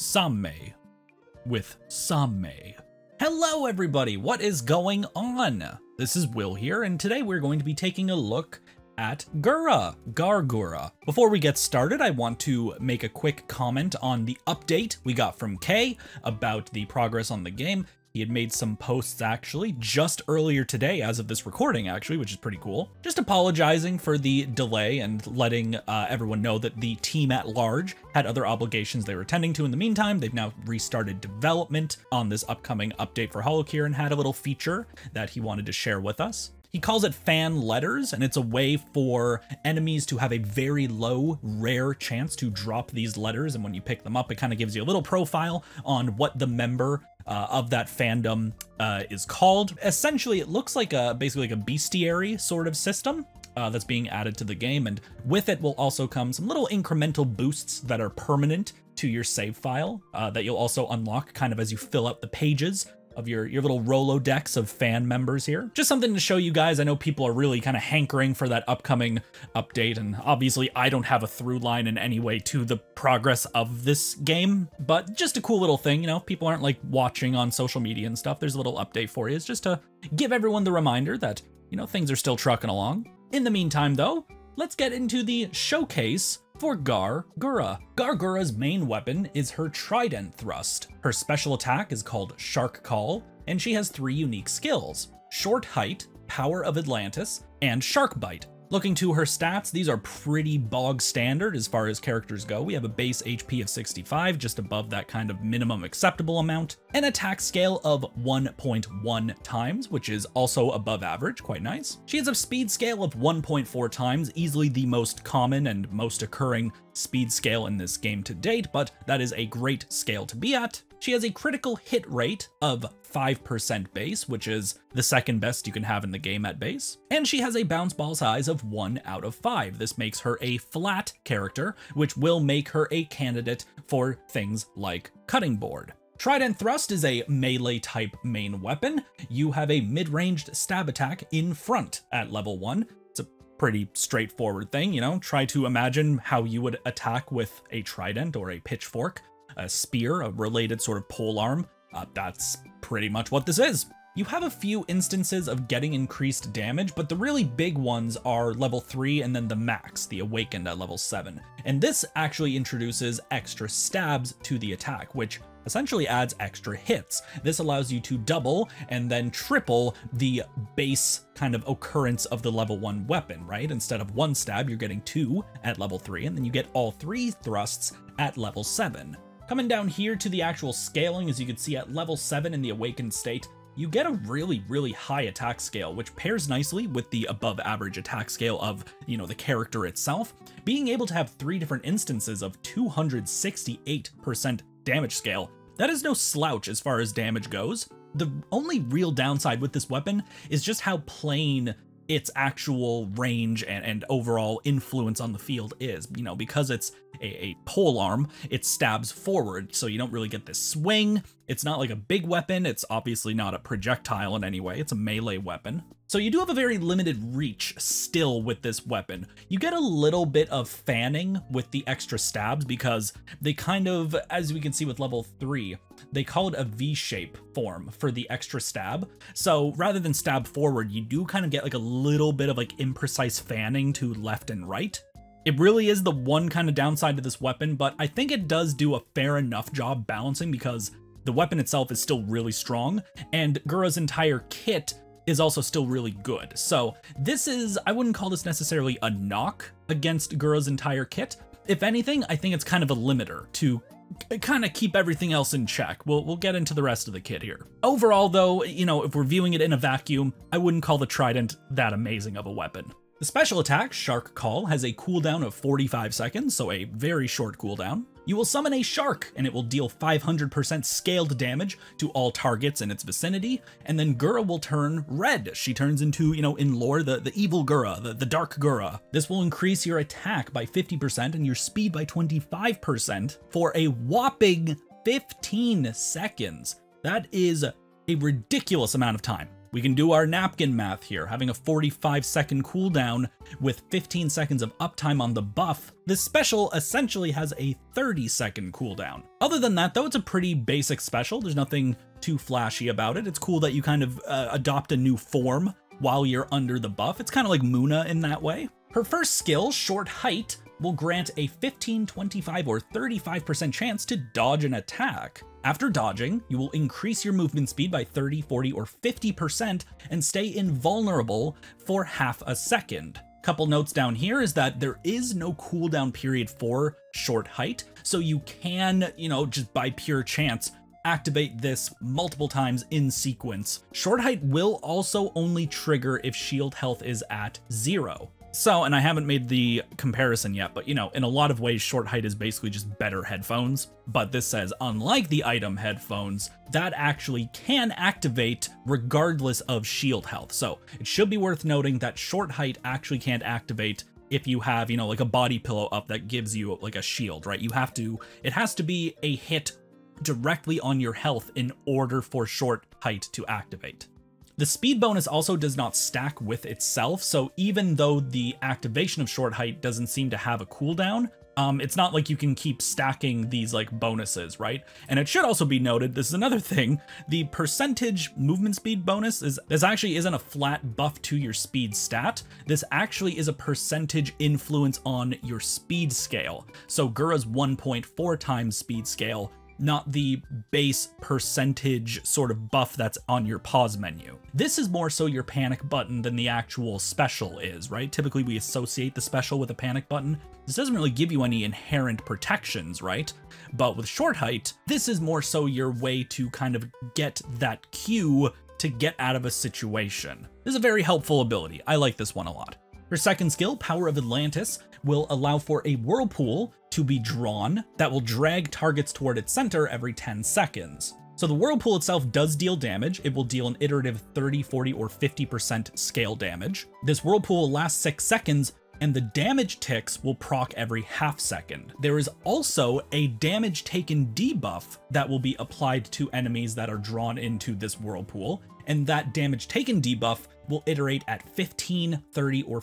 Samme with Samme. Hello everybody, what is going on? This is Will here, and today we're going to be taking a look at Gawr Gura. Before we get started, I want to make a quick comment on the update we got from Kay about the progress on the game. He had made some posts actually just earlier today as of this recording actually, which is pretty cool. Just apologizing for the delay and letting everyone know that the team at large had other obligations they were attending to in the meantime. They've now restarted development on this upcoming update for HoloCure and had a little feature that he wanted to share with us. He calls it fan letters, and it's a way for enemies to have a very low, rare chance to drop these letters, and when you pick them up, it kind of gives you a little profile on what the member of that fandom is called. Essentially, it looks like basically like a bestiary sort of system that's being added to the game, and with it will also come some little incremental boosts that are permanent to your save file that you'll also unlock kind of as you fill out the pages of your little Rolodex of fan members here. Just something to show you guys. I know people are really kind of hankering for that upcoming update, and obviously I don't have a through line in any way to the progress of this game, but just a cool little thing, you know, if people aren't like watching on social media and stuff, there's a little update for you. It's just to give everyone the reminder that, you know, things are still trucking along. In the meantime though, let's get into the showcase for Gawr Gura. Gawr Gura's main weapon is her trident thrust. Her special attack is called Shark Call, and she has 3 unique skills: Short Height, Power of Atlantis, and Shark Bite. Looking to her stats, these are pretty bog standard as far as characters go. We have a base HP of 65, just above that kind of minimum acceptable amount, an attack scale of 1.1 times, which is also above average, quite nice. She has a speed scale of 1.4 times, easily the most common and most occurring speed scale in this game to date, but that is a great scale to be at. She has a critical hit rate of 5% base, which is the second best you can have in the game at base. And she has a bounce ball size of 1 out of 5. This makes her a flat character, which will make her a candidate for things like Cutting Board. Trident Thrust is a melee type main weapon. You have a mid-ranged stab attack in front at level 1. It's a pretty straightforward thing, you know, try to imagine how you would attack with a trident or a pitchfork. A spear, a related sort of polearm. That's pretty much what this is. You have a few instances of getting increased damage, but the really big ones are level 3 and then the max, the Awakened at level 7. And this actually introduces extra stabs to the attack, which essentially adds extra hits. This allows you to double and then triple the base kind of occurrence of the level 1 weapon, right? Instead of 1 stab, you're getting 2 at level 3, and then you get all 3 thrusts at level 7. Coming down here to the actual scaling, as you can see at level 7 in the Awakened state, you get a really high attack scale, which pairs nicely with the above average attack scale of, you know, the character itself. Being able to have 3 different instances of 268% damage scale, that is no slouch as far as damage goes. The only real downside with this weapon is just how plain its actual range and overall influence on the field is, you know, because it's a polearm, it stabs forward, so you don't really get this swing. It's not like a big weapon, it's obviously not a projectile in any way, it's a melee weapon. So you do have a very limited reach still with this weapon. You get a little bit of fanning with the extra stabs because they kind of, as we can see with level 3, they call it a V-shape form for the extra stab. So rather than stab forward, you do kind of get like a little bit of like imprecise fanning to left and right. It really is the one kind of downside to this weapon, but I think it does do a fair enough job balancing because the weapon itself is still really strong, and Gura's entire kit is also still really good. So this is, I wouldn't call this necessarily a knock against Gura's entire kit. If anything, I think it's kind of a limiter to kind of keep everything else in check. We'll get into the rest of the kit here. Overall though, you know, if we're viewing it in a vacuum, I wouldn't call the trident that amazing of a weapon. The special attack, Shark Call, has a cooldown of 45 seconds, so a very short cooldown. You will summon a shark, and it will deal 500% scaled damage to all targets in its vicinity, and then Gura will turn red. She turns into, you know, in lore, the evil Gura, the dark Gura. This will increase your attack by 50% and your speed by 25% for a whopping 15 seconds. That is a ridiculous amount of time. We can do our napkin math here, having a 45-second cooldown with 15 seconds of uptime on the buff. This special essentially has a 30-second cooldown. Other than that, though, it's a pretty basic special. There's nothing too flashy about it. It's cool that you kind of adopt a new form while you're under the buff. It's kind of like Muna in that way. Her first skill, Short Height, will grant a 15, 25, or 35% chance to dodge an attack. After dodging, you will increase your movement speed by 30, 40, or 50% and stay invulnerable for half a second. Couple notes down here is that there is no cooldown period for Short Height, so you can, just by pure chance, activate this multiple times in sequence. Short Height will also only trigger if shield health is at 0. So, and I haven't made the comparison yet, but in a lot of ways, Short Height is basically just better headphones. But this says, unlike the item headphones, that actually can activate regardless of shield health. So it should be worth noting that Short Height actually can't activate if you have, like a body pillow up that gives you like a shield, right? It has to be a hit directly on your health in order for Short Height to activate. The speed bonus also does not stack with itself, so even though the activation of Short Height doesn't seem to have a cooldown, it's not like you can keep stacking these like bonuses, right? And it should also be noted, this is another thing, the percentage movement speed bonus this actually isn't a flat buff to your speed stat. This actually is a percentage influence on your speed scale. So Gura's 1.4 times speed scale, not the base percentage sort of buff that's on your pause menu. This is more so your panic button than the actual special is, right? Typically we associate the special with a panic button. This doesn't really give you any inherent protections, right? But with Short Height, this is more so your way to kind of get that cue to get out of a situation. This is a very helpful ability. I like this one a lot. Her second skill, Power of Atlantis, will allow for a whirlpool to be drawn that will drag targets toward its center every 10 seconds. So the whirlpool itself does deal damage. It will deal an iterative 30, 40, or 50% scale damage. This whirlpool will last 6 seconds, and the damage ticks will proc every half second. There is also a damage taken debuff that will be applied to enemies that are drawn into this whirlpool, and that damage taken debuff will iterate at 15, 30, or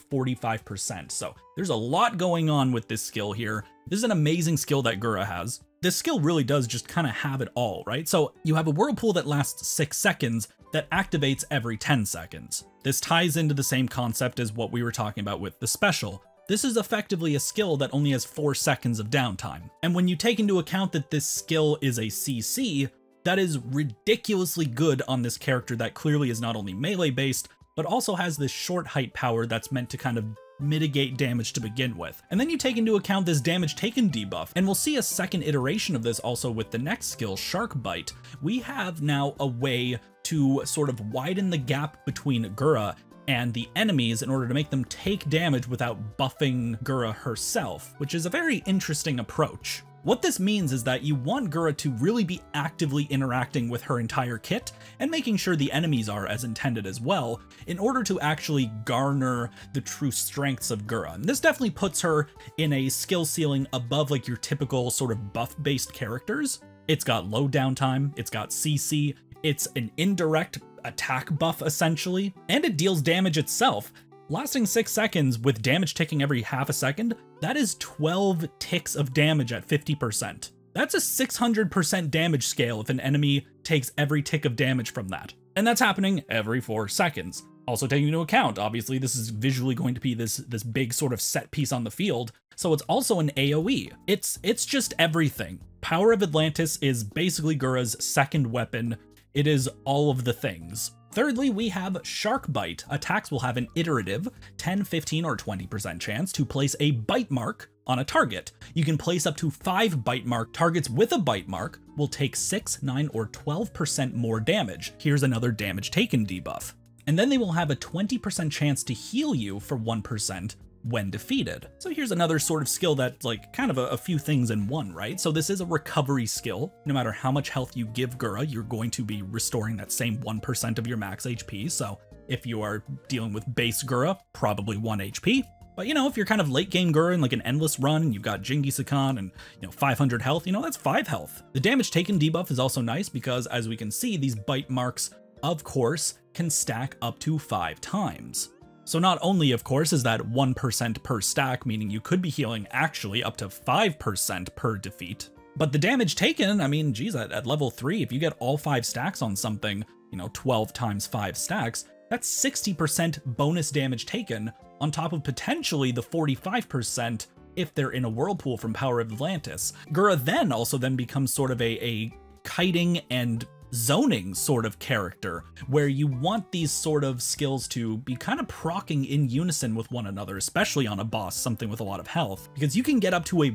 45%. So there's a lot going on with this skill here. This is an amazing skill that Gura has. This skill really does just kind of have it all, right? So you have a whirlpool that lasts 6 seconds that activates every 10 seconds. This ties into the same concept as what we were talking about with the special. This is effectively a skill that only has 4 seconds of downtime. And when you take into account that this skill is a CC, that is ridiculously good on this character that clearly is not only melee based, but also has this Short Height power that's meant to kind of mitigate damage to begin with. And then you take into account this damage taken debuff, and we'll see a second iteration of this also with the next skill, Shark Bite. We have now a way to sort of widen the gap between Gura and the enemies in order to make them take damage without buffing Gura herself, which is a very interesting approach. What this means is that you want Gura to really be actively interacting with her entire kit and making sure the enemies are as intended as well in order to actually garner the true strengths of Gura. And this definitely puts her in a skill ceiling above like your typical sort of buff-based characters. It's got low downtime, it's got CC, it's an indirect attack buff essentially, and it deals damage itself. Lasting 6 seconds with damage ticking every half a second, that is 12 ticks of damage at 50%. That's a 600% damage scale if an enemy takes every tick of damage from that. And that's happening every 4 seconds. Also taking into account, obviously, this is visually going to be this big sort of set piece on the field, so it's also an AoE. It's just everything. Power of Atlantis is basically Gura's second weapon. It is all of the things. Thirdly, we have Shark Bite. Attacks will have an iterative 10, 15, or 20% chance to place a bite mark on a target. You can place up to 5 bite mark targets with a bite mark will take 6, 9, or 12% more damage. Here's another damage taken debuff. And then they will have a 20% chance to heal you for 1% when defeated. So here's another sort of skill that's like kind of a few things in one, right? So this is a recovery skill. No matter how much health you give Gura, you're going to be restoring that same 1% of your max HP. So if you are dealing with base Gura, probably 1 HP. But if you're kind of late game Gura in like an endless run, and you've got Genghis Khan and 500 health, that's 5 health. The damage taken debuff is also nice because as we can see, these bite marks of course can stack up to 5 times. So not only, of course, is that 1% per stack, meaning you could be healing actually up to 5% per defeat, but the damage taken, I mean, geez, at level 3, if you get all 5 stacks on something, you know, 12 times 5 stacks, that's 60% bonus damage taken on top of potentially the 45% if they're in a whirlpool from Power of Atlantis. Gura then also becomes sort of a kiting and zoning sort of character, where you want these sort of skills to be kind of proccing in unison with one another, especially on a boss, something with a lot of health, because you can get up to a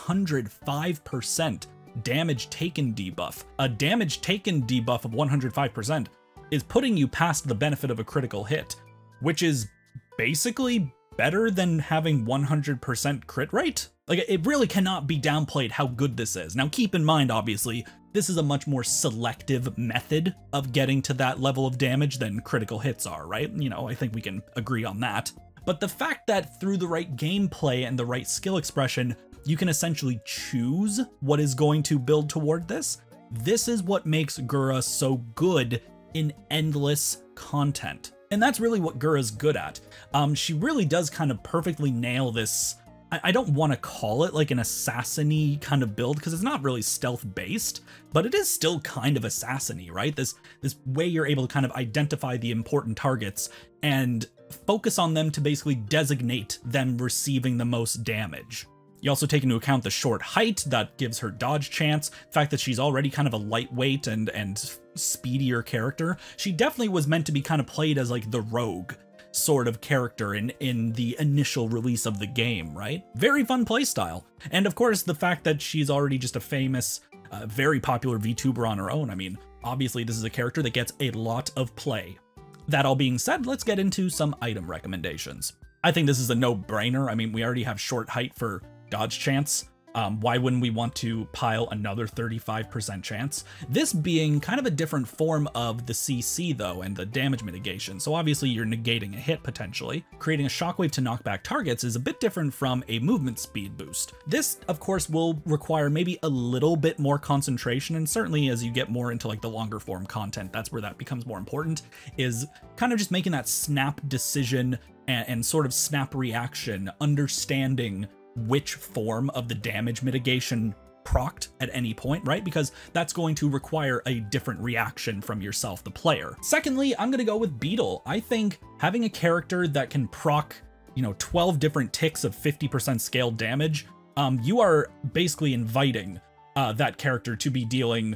105% damage taken debuff. A damage taken debuff of 105% is putting you past the benefit of a critical hit, which is basically better than having 100% crit rate. Like, it really cannot be downplayed how good this is. Now, keep in mind, obviously, this is a much more selective method of getting to that level of damage than critical hits are, right? You know, I think we can agree on that. But the fact that through the right gameplay and the right skill expression, you can essentially choose what is going to build toward this, this is what makes Gura so good in endless content. And that's really what Gura's good at. She really does kind of perfectly nail this. I don't want to call it like an assassin-y kind of build, because it's not really stealth-based, but it is still kind of assassin-y, right? This way you're able to kind of identify the important targets and focus on them to basically designate them receiving the most damage. You also take into account the short height that gives her dodge chance, the fact that she's already kind of a lightweight and speedier character. She definitely was meant to be kind of played as like the rogue sort of character in the initial release of the game, right? Very fun playstyle. And of course, the fact that she's already just a famous, very popular VTuber on her own. I mean, obviously this is a character that gets a lot of play. That all being said, let's get into some item recommendations. I think this is a no-brainer. I mean, we already have short height for dodge chance. Why wouldn't we want to pile another 35% chance? This being kind of a different form of the CC though, and the damage mitigation. So obviously you're negating a hit potentially. Creating a shockwave to knock back targets is a bit different from a movement speed boost. This, of course, will require maybe a little bit more concentration, and certainly as you get more into like the longer form content, that's where that becomes more important, is kind of just making that snap decision and sort of snap reaction, understanding which form of the damage mitigation procced at any point, right? Because that's going to require a different reaction from yourself, the player. Secondly, I'm gonna go with Beetle. I think having a character that can proc, you know, 12 different ticks of 50% scaled damage, you are basically inviting that character to be dealing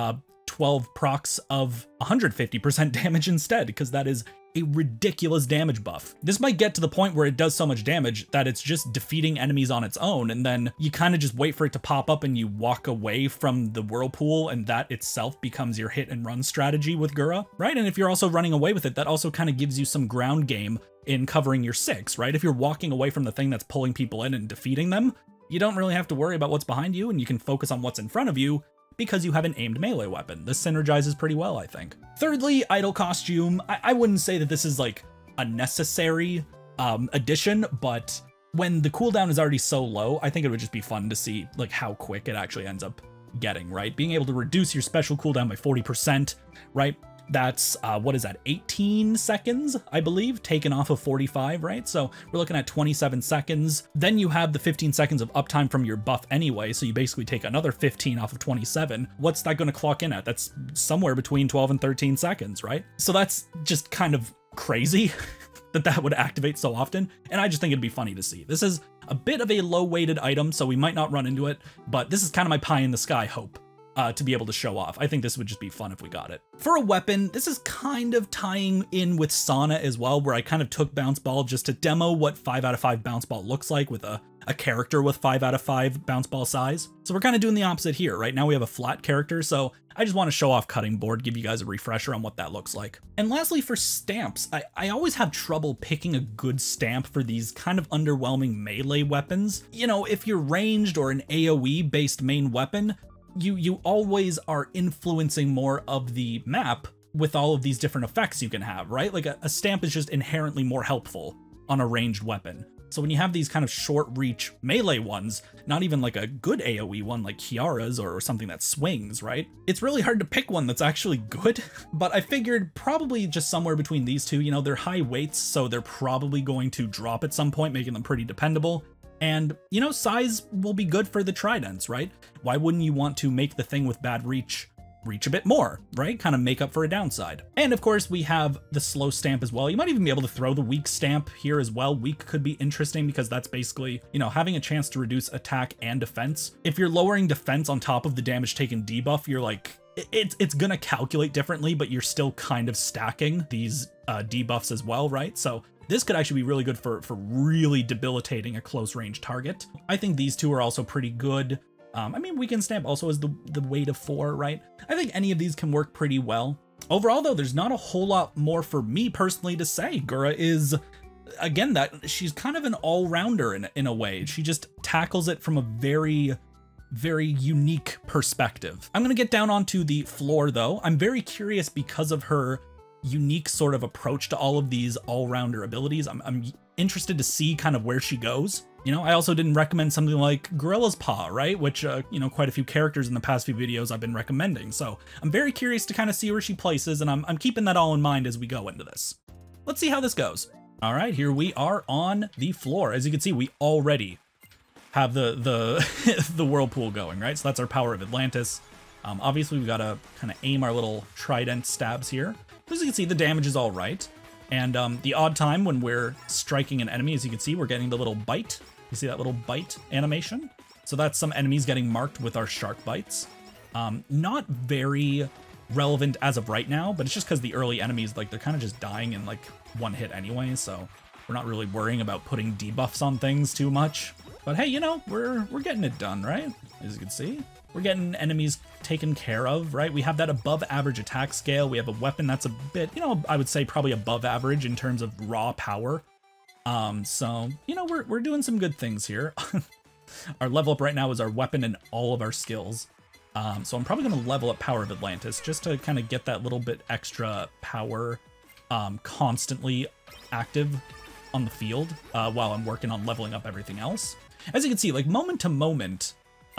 12 procs of 150% damage instead, because that is a ridiculous damage buff. This might get to the point where it does so much damage that it's just defeating enemies on its own, and then you kind of just wait for it to pop up and you walk away from the whirlpool, and that itself becomes your hit and run strategy with Gura, right? And if you're also running away with it, that also kind of gives you some ground game in covering your 6, right? If you're walking away from the thing that's pulling people in and defeating them, you don't really have to worry about what's behind you, and you can focus on what's in front of you, because you have an aimed melee weapon. This synergizes pretty well, I think. Thirdly, idol costume. I wouldn't say that this is like a necessary addition, but when the cooldown is already so low, I think it would just be fun to see like how quick it actually ends up getting, right? Being able to reduce your special cooldown by 40%, right? That's, what is that, 18 seconds, I believe, taken off of 45, right? So we're looking at 27 seconds. Then you have the 15 seconds of uptime from your buff anyway, so you basically take another 15 off of 27. What's that gonna clock in at? That's somewhere between 12 and 13 seconds, right? So that's just kind of crazy that would activate so often, and I just think it'd be funny to see. This is a bit of a low-weighted item, so we might not run into it, but this is kind of my pie-in-the-sky hope. To be able to show off. I think this would just be fun if we got it. For a weapon, this is kind of tying in with Fauna as well, where I kind of took Bounce Ball just to demo what 5 out of 5 Bounce Ball looks like with a character with 5 out of 5 Bounce Ball size. So we're kind of doing the opposite here. Right now we have a flat character, so I just want to show off Cutting Board, give you guys a refresher on what that looks like. And lastly, for stamps, I always have trouble picking a good stamp for these kind of underwhelming melee weapons. You know, if you're ranged or an AoE based main weapon, you always are influencing more of the map with all of these different effects you can have, right? Like a stamp is just inherently more helpful on a ranged weapon. So when you have these kind of short reach melee ones, not even like a good AoE one like Kiara's or something that swings, right? It's really hard to pick one that's actually good, but I figured probably just somewhere between these two. You know, they're high weights, so they're probably going to drop at some point, making them pretty dependable. And, you know, size will be good for the tridents, right? Why wouldn't you want to make the thing with bad reach a bit more, right? Kind of make up for a downside. And of course we have the slow stamp as well. You might even be able to throw the weak stamp here as well. Weak could be interesting because that's basically, you know, having a chance to reduce attack and defense. If you're lowering defense on top of the damage taken debuff, you're like, it's gonna calculate differently, but you're still kind of stacking these debuffs as well, right? So this could actually be really good for really debilitating a close range target. I think these two are also pretty good. I mean, weaken stamp also is the weight of 4, right? I think any of these can work pretty well. Overall, though, there's not a whole lot more for me personally to say. Gura is, again, that she's kind of an all-rounder in a way. She just tackles it from a very, very unique perspective. I'm gonna get down onto the floor, though. I'm very curious because of her unique sort of approach to all of these all-rounder abilities. I'm interested to see kind of where she goes. You know, I also didn't recommend something like Gorilla's Paw, right? Which, you know, quite a few characters in the past few videos I've been recommending. So I'm very curious to kind of see where she places, and I'm keeping that all in mind as we go into this. Let's see how this goes. All right, here we are on the floor. As you can see, we already have the the whirlpool going, right? So that's our power of Atlantis. Obviously, we've got to kind of aim our little trident stabs here. As you can see, the damage is all right. And the odd time when we're striking an enemy, as you can see, we're getting the little bite. You see that little bite animation? So that's some enemies getting marked with our shark bites. Not very relevant as of right now, but it's just because the early enemies, like, they're kind of just dying in like one hit anyway, so we're not really worrying about putting debuffs on things too much. But hey, you know, we're getting it done, right? As you can see, we're getting enemies taken care of, right? We have that above average attack scale. We have a weapon that's a bit, you know, I would say probably above average in terms of raw power. So, you know, we're doing some good things here. Our level up right now is our weapon and all of our skills. So I'm probably going to level up Power of Atlantis just to kind of get that little bit extra power constantly active on the field while I'm working on leveling up everything else. As you can see, like moment to moment,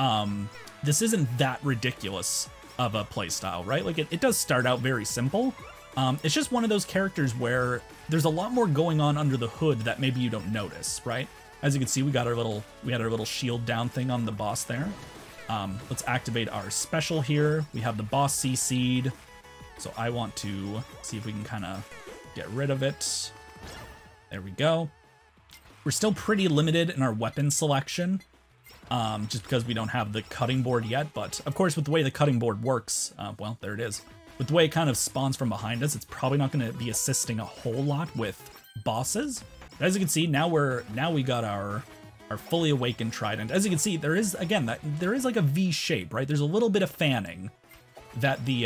this isn't that ridiculous of a playstyle, right? Like it does start out very simple. It's just one of those characters where there's a lot more going on under the hood that maybe you don't notice, right? As you can see, we had our little shield down thing on the boss there. Let's activate our special here. We have the boss CC'd, so I want to see if we can kind of get rid of it. There we go. We're still pretty limited in our weapon selection, just because we don't have the cutting board yet, but of course with the way the cutting board works, well, there it is. With the way it kind of spawns from behind us, it's probably not going to be assisting a whole lot with bosses. But as you can see, now we got our fully awakened trident. As you can see, there is, again, there is like a V shape, right? There's a little bit of fanning that the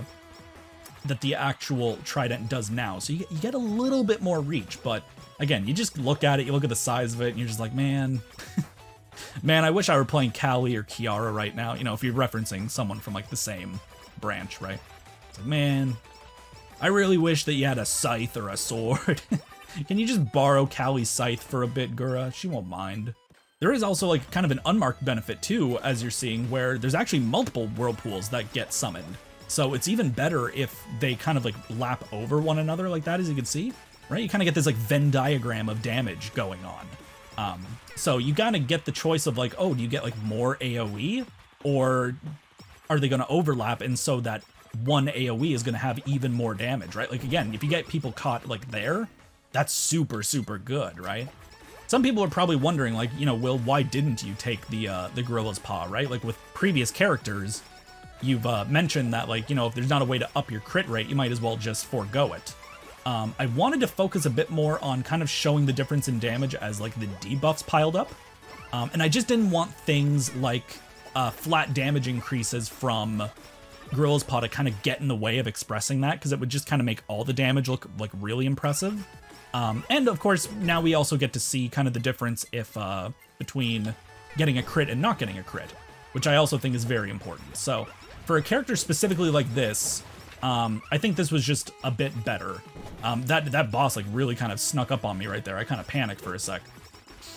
actual trident does now. So you get a little bit more reach, but again, you just look at it, you look at the size of it, and you're just like, man, man, I wish I were playing Callie or Kiara right now. You know, if you're referencing someone from like the same branch, right? It's like, man, I really wish that you had a scythe or a sword. Can you just borrow Callie's scythe for a bit, Gura? She won't mind. There is also like kind of an unmarked benefit too, as you're seeing, where there's actually multiple whirlpools that get summoned. So it's even better if they kind of like lap over one another like that, as you can see, right? You kind of get this like Venn diagram of damage going on. So you gotta get the choice of like, oh, do you get like more AoE, or are they gonna overlap, and so that one AoE is gonna have even more damage, right? Like again, if you get people caught like there, that's super, super good, right? Some people are probably wondering, like, you know, Will, why didn't you take the Gorilla's Paw, right? Like with previous characters, you've mentioned that, like, you know, if there's not a way to up your crit rate, you might as well just forego it. I wanted to focus a bit more on kind of showing the difference in damage as like the debuffs piled up. And I just didn't want things like flat damage increases from Gorilla's Paw to kind of get in the way of expressing that, because it would just kind of make all the damage look like really impressive. And of course, now we also get to see kind of the difference if between getting a crit and not getting a crit, which I also think is very important. So for a character specifically like this, I think this was just a bit better. That boss like really kind of snuck up on me right there. I kind of panicked for a sec.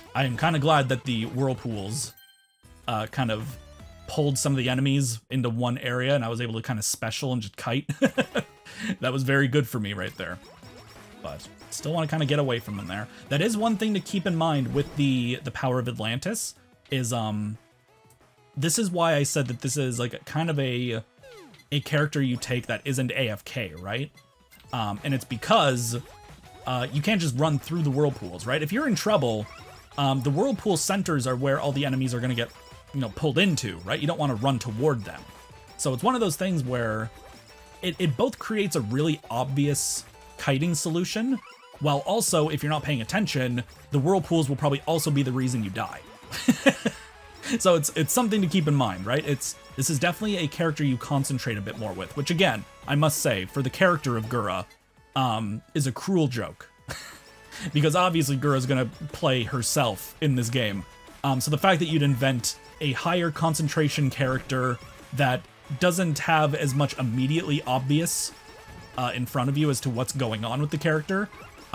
I am kind of glad that the whirlpools kind of pulled some of the enemies into one area, and I was able to kind of special and just kite. That was very good for me right there. But still want to kind of get away from them there. That is one thing to keep in mind with the Power of Atlantis, is this is why I said that this is like kind of a character you take that isn't AFK, right? And it's because you can't just run through the whirlpools, right? If you're in trouble, the whirlpool centers are where all the enemies are going to get, you know, pulled into, right? You don't want to run toward them. So it's one of those things where it both creates a really obvious kiting solution, while also, if you're not paying attention, the whirlpools will probably also be the reason you die. So it's something to keep in mind, right? This is definitely a character you concentrate a bit more with, which again, I must say, for the character of Gura, is a cruel joke. Because obviously Gura's gonna play herself in this game. So the fact that you'd invent a higher concentration character that doesn't have as much immediately obvious in front of you as to what's going on with the character,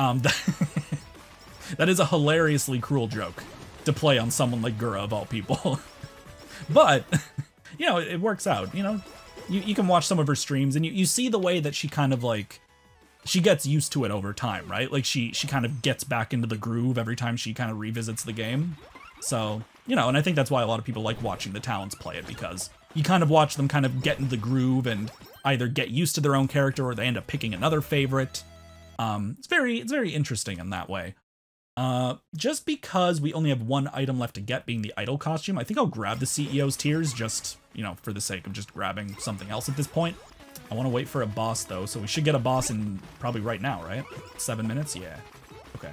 that is a hilariously cruel joke to play on someone like Gura of all people. But, you know, it works out, you know? You can watch some of her streams and you see the way that she kind of like, she gets used to it over time, right? Like she kind of gets back into the groove every time she kind of revisits the game. So, you know, and I think that's why a lot of people like watching the Talons play it, because you kind of watch them kind of get into the groove and either get used to their own character or they end up picking another favorite. It's very interesting in that way. Just because we only have one item left to get, being the idol costume, I think I'll grab the CEO's tears just, you know, for the sake of just grabbing something else at this point. I want to wait for a boss though, so we should get a boss in probably right now, right? 7 minutes? Yeah. Okay.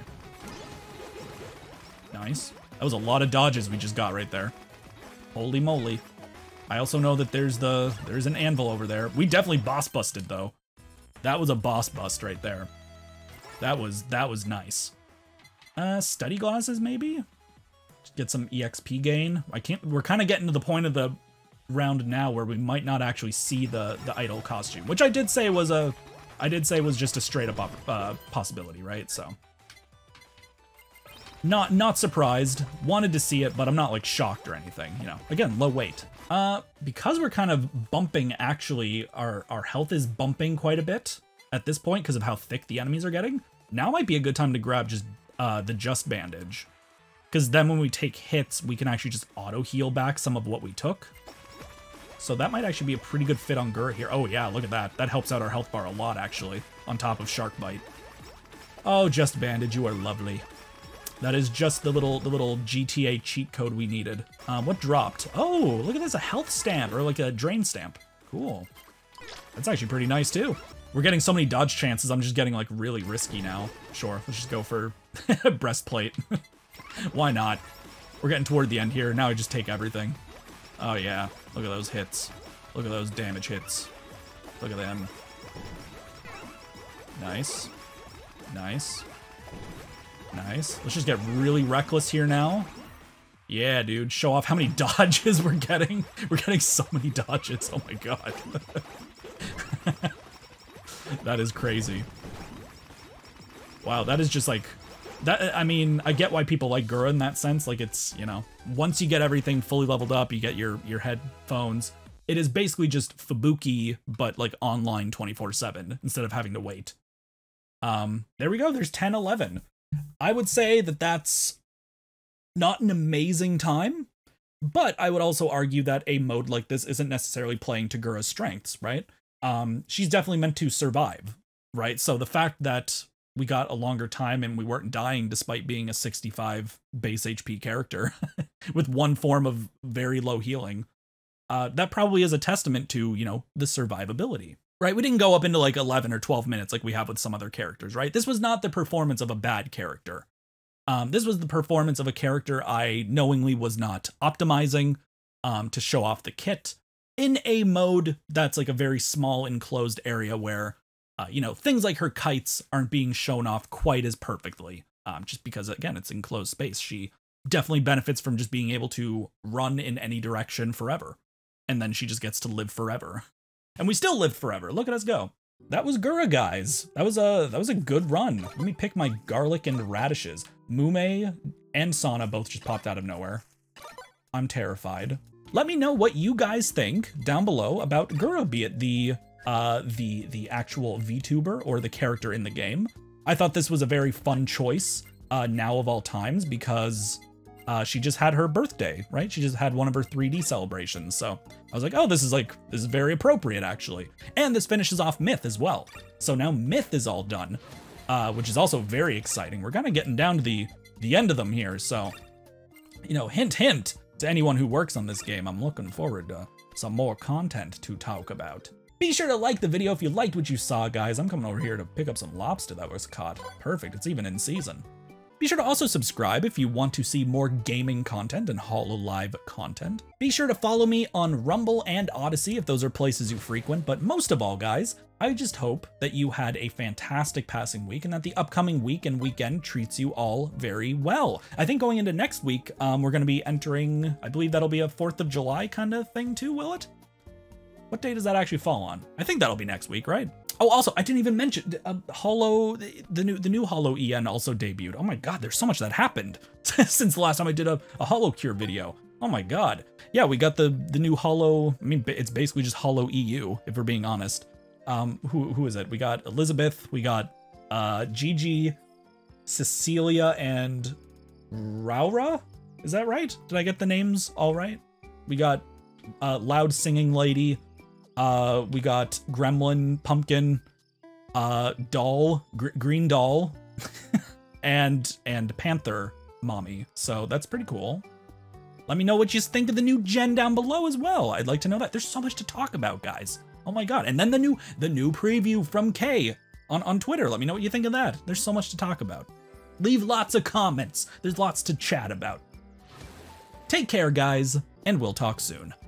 Nice. That was a lot of dodges we just got right there. Holy moly. I also know that there's an anvil over there. We definitely boss busted though. That was a boss bust right there. That was nice. Study glasses maybe? Just get some EXP gain. We're kind of getting to the point of the round now where we might not actually see the idol costume, which I did say was just a straight up possibility, right? So not surprised. Wanted to see it, but I'm not like shocked or anything, you know. Again, low weight. Because we're kind of bumping, actually, our health is bumping quite a bit at this point because of how thick the enemies are getting. Now might be a good time to grab just the Just Bandage, because then when we take hits, we can actually just auto heal back some of what we took. So that might actually be a pretty good fit on Gura here. Oh yeah, look at that. That helps out our health bar a lot, actually, on top of Shark Bite. Oh, Just Bandage, you are lovely. That is just the little GTA cheat code we needed. What dropped? Oh, look at this, a health stamp, or like a drain stamp. Cool. That's actually pretty nice too. We're getting so many dodge chances, I'm just getting like really risky now. Sure, let's just go for breastplate. Why not? We're getting toward the end here, now I just take everything. Oh yeah, look at those hits. Look at those damage hits. Look at them. Nice. Nice. Nice. Let's just get really reckless here now. Yeah, dude. Show off how many dodges we're getting. We're getting so many dodges. Oh my god. That is crazy. Wow, that is just like... that. I mean, I get why people like Gura in that sense. Like, it's, you know, once you get everything fully leveled up, you get your headphones. It is basically just Fubuki, but like online 24/7 instead of having to wait. There we go. There's 10-11. I would say that that's not an amazing time, but I would also argue that a mode like this isn't necessarily playing to Gura's strengths, right? She's definitely meant to survive, right? So the fact that we got a longer time and we weren't dying despite being a 65 base HP character with one form of very low healing, that probably is a testament to, you know, the survivability. Right, we didn't go up into like 11 or 12 minutes like we have with some other characters, right? This was not the performance of a bad character. This was the performance of a character I knowingly was not optimizing to show off the kit in a mode that's like a very small enclosed area where, you know, things like her kites aren't being shown off quite as perfectly. Just because, again, it's enclosed space. She definitely benefits from just being able to run in any direction forever. And then she just gets to live forever. And we still live forever. Look at us go. That was Gura, guys. That was a good run. Let me pick my garlic and radishes. Mume, and Fauna both just popped out of nowhere. I'm terrified. Let me know what you guys think down below about Gura, be it the actual VTuber or the character in the game. I thought this was a very fun choice now of all times because she just had her birthday, right? She just had one of her 3D celebrations. So I was like, oh, this is very appropriate actually. And this finishes off Myth as well. So now Myth is all done, which is also very exciting. We're kind of getting down to the end of them here. So, you know, hint, hint to anyone who works on this game. I'm looking forward to some more content to talk about. Be sure to like the video if you liked what you saw, guys. I'm coming over here to pick up some lobster that was caught. Perfect, it's even in season. Be sure to also subscribe if you want to see more gaming content and HoloLive content. Be sure to follow me on Rumble and Odysee if those are places you frequent, but most of all, guys, I just hope that you had a fantastic passing week and that the upcoming week and weekend treats you all very well. I think going into next week, we're going to be entering, I believe that'll be a 4th of July kind of thing too, will it? What day does that actually fall on? I think that'll be next week, right? Oh, also, I didn't even mention the new HoloEN also debuted. Oh my god, there's so much that happened since the last time I did a HoloCure video. Oh my god. Yeah, we got the new Holo. I mean, it's basically just HoloEU, if we're being honest. Who is it? We got Elizabeth, we got Gigi, Cecilia, and Raura? Is that right? Did I get the names all right? We got Loud Singing Lady. We got Gremlin, Pumpkin, Doll, Green Doll, and Panther Mommy. So that's pretty cool. Let me know what you think of the new gen down below as well. I'd like to know that. There's so much to talk about, guys. Oh my god. And then the new preview from Kay on Twitter. Let me know what you think of that. There's so much to talk about. Leave lots of comments. There's lots to chat about. Take care, guys, and we'll talk soon.